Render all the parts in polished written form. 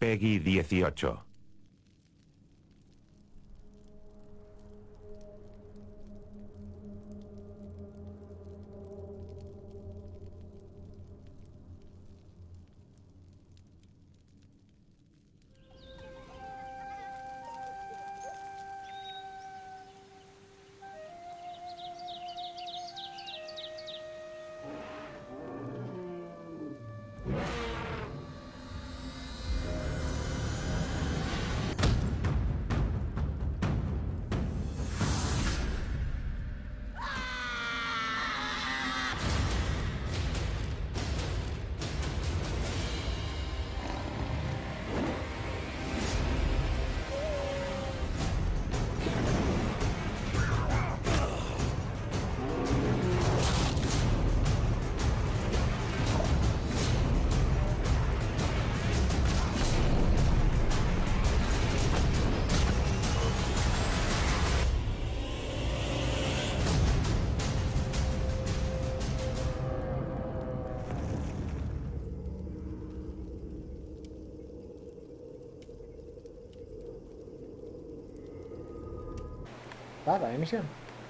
Peggy 18. Vale, misión.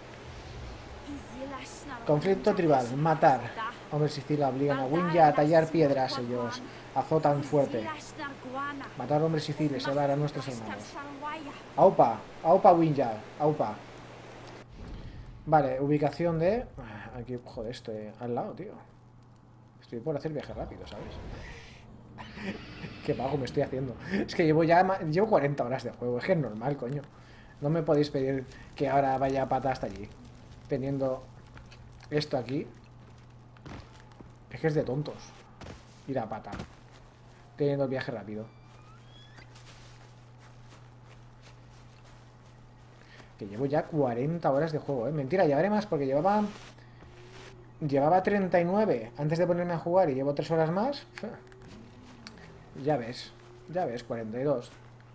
Conflicto tribal. Matar. Hombres Sicilia obligan a Winja a tallar piedras. Ellos azotan fuerte. Matar hombres Sicilia. Salvar a nuestros hermanos. Aupa. Aupa Winja. Aupa. Vale, ubicación de... Aquí, joder, estoy al lado, tío. Estoy por hacer viaje rápido, ¿sabes? Qué pago me estoy haciendo. Es que llevo 40 horas de juego. Es que es normal, coño. No me podéis pedir que ahora vaya a pata hasta allí. Teniendo esto aquí. Es que es de tontos ir a pata teniendo el viaje rápido. Que llevo ya 40 horas de juego, ¿eh? Mentira, llevaré más porque llevaba 39 antes de ponerme a jugar y llevo 3 horas más. Ya ves, 42.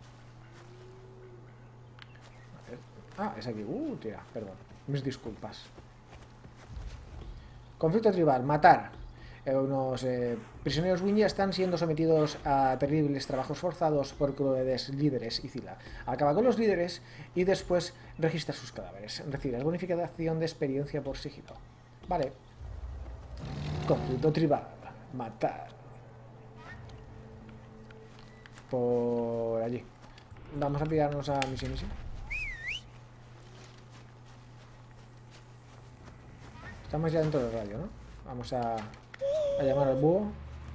A ver. Ah, es aquí. Tira, perdón. Mis disculpas. Conflicto tribal, matar. Unos prisioneros Winja están siendo sometidos a terribles trabajos forzados por crueles líderes Icila. Acaba con los líderes y después registra sus cadáveres. Recibirás bonificación de experiencia por sigilo. Vale. Conflicto tribal, matar. Por allí. Vamos a pillarnos a misión. Estamos ya dentro del radio, ¿no? Vamos a llamar al búho.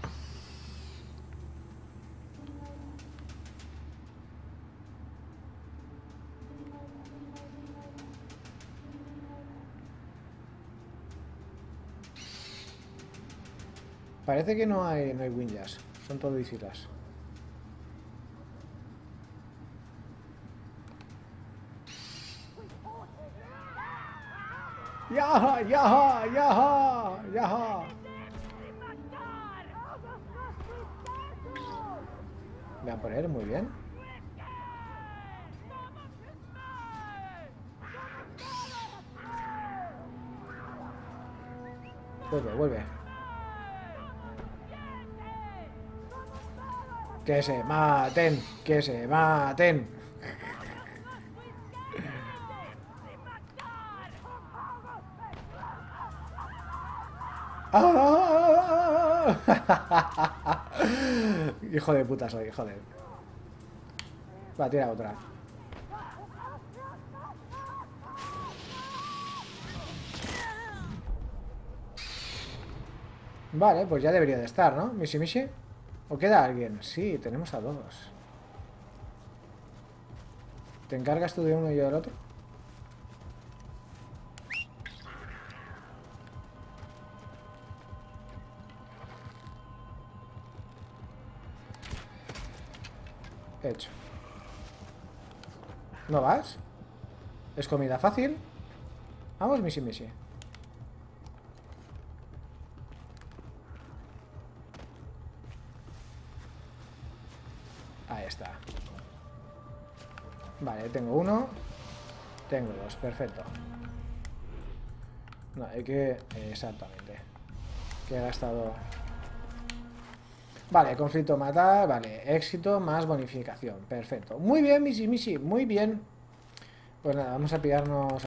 Parece que no hay Winjas. Son todo Icilas. ¡Yaja! ¡Yaja! ¡Yaja! ¡Yaja! Me va a poner muy bien. Vuelve. Que se maten. Que se maten. Hijo de puta soy, joder. Va, tira otra. Vale, pues ya debería de estar, ¿no? Mishi. ¿O queda alguien? Sí, tenemos a 2. ¿Te encargas tú de uno y yo del otro? Hecho. ¿No vas? ¿Es comida fácil? Vamos, Mishi. Ahí está. Vale, tengo 1. Tengo 2, perfecto. No, hay que... Exactamente. Que he gastado... Vale, conflicto matar, vale, éxito más bonificación, perfecto. Muy bien, Misi, muy bien. Pues nada, vamos a pillarnos